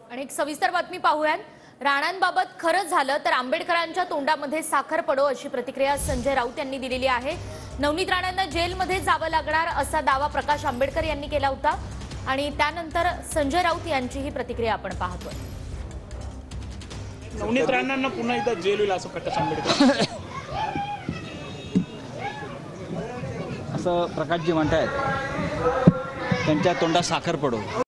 आणि एक सविस्तर बातमी पाहूयात। राणांबाबत खरं झालं तर आंबेडकरांच्या तोंडामध्ये साखर पडो अशी प्रतिक्रिया संजय राऊत यांनी दिलेली आहे। नवनीत राणांना जेलमध्ये जावं लागणार असा दावा प्रकाश आंबेडकर यांनी केला होता आणि त्यानंतर संजय राऊत यांची ही प्रतिक्रिया आपण पाहतोय। नवनीत राणांना पुन्हा एकदा जेल होईल असं प्रकाश आंबेडकर असं प्रकाशजी म्हणतायत, त्यांच्या तोंडात साखर पडो।